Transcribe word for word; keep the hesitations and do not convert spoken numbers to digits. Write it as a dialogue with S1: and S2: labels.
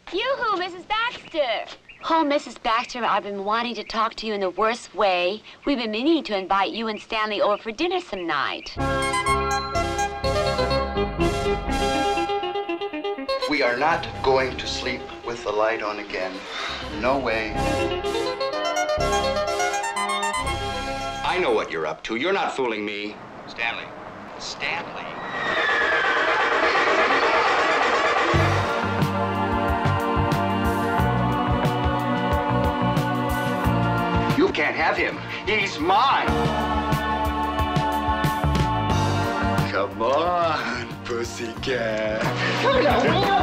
S1: Yoo-hoo, Missus Baxter. Oh, Missus Baxter, I've been wanting to talk to you in the worst way. We've been meaning to invite you and Stanley over for dinner some night.
S2: We are not going to sleep with the light on again. No way.
S3: I know what you're up to. You're not fooling me. Stanley. Stanley. You can't have him. He's mine.
S2: Come on, pussycat.
S1: Come on,